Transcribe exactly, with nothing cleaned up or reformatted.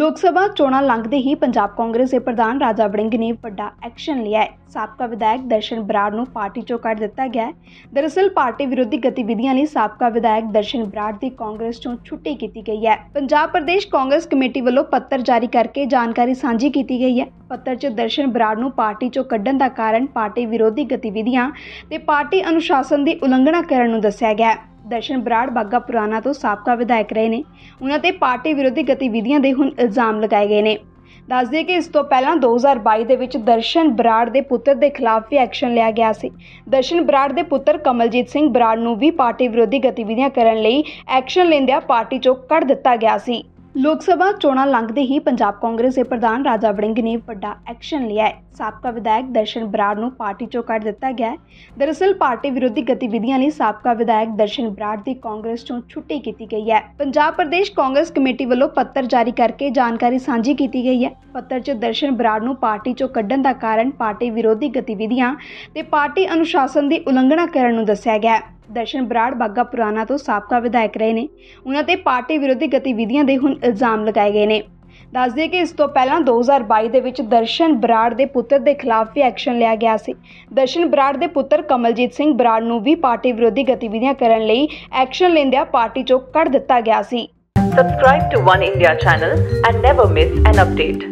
लोक सभा चोणां लंघदे ही पंजाब कांग्रेस के प्रधान राजा वड़िंग ने वड्डा एक्शन लिया है। साबका विधायक दर्शन बराड़ नूं पार्टी चों कढ दिता गया है। दरअसल पार्टी विरोधी गतिविधियां लई साबका विधायक दर्शन बराड़ दी कांग्रेस चों छुट्टी की गई है। पंजाब प्रदेश कांग्रेस कमेटी वालों पत्र जारी करके जानकारी सांझी की गई है। पत्र च दर्शन बराड़ नूं पार्टी चों कढण दा कारण पार्टी विरोधी गतिविधियां ते पार्टी अनुशासन की उलंघना करन नूं दस्सिया गया है। दर्शन बराड़ बाघा पुराना तो साबका विधायक रहे ने, उन्हां ते पार्टी विरोधी गतिविधियां दे हुण इल्जाम लगाए गए ने। दस दिए कि इस तो पहला दो हज़ार बाई दे विच दर्शन बराड़ दे पुत्तर दे खिलाफ भी एक्शन लिया गया सी। दर्शन बराड़ दे पुत्तर कमलजीत सिंह बराड़ नूं भी पार्टी विरोधी गतिविधियां करन लई एक्शन लैंदिआं पार्टी चों कढ दिता गया सी। लोक सभा चोणां लंघदे ही पंजाब कांग्रेस के प्रधान राजा वड़िंग ने वड्डा एक्शन लिया है। साबका विधायक दर्शन बराड़ नूं पार्टी चों कढ दिता गया है। दरअसल पार्टी विरोधी गतिविधियां लई साबका विधायक दर्शन बराड़ दी कांग्रेस चों छुट्टी की गई है। पंजाब प्रदेश कांग्रेस कमेटी वालों पत्र जारी करके जानकारी सांझी की गई है। पत्र च दर्शन बराड़ नूं पार्टी चों कढण दा कारण पार्टी विरोधी गतिविधियां ते पार्टी अनुशासन की उलंघना करन नूं दस्सिया गया है। दर्शन बराड़ बाघा पुराना तो साबका विधायक रहे ने, उन्हां ते पार्टी विरोधी गतिविधियां दे हुण इल्जाम लगाए गए ने। दस दिए कि इस तो पहला दो हज़ार बाई दे विच दर्शन बराड़ दे पुत्तर दे खिलाफ भी एक्शन लिया गया सी। दर्शन बराड़ दे पुत्तर कमलजीत सिंह बराड़ नूं भी पार्टी विरोधी गतिविधियां करन लई एक्शन लैंदिआं पार्टी चों कढ दिता गया सी। Subscribe to One India channel and never miss an update.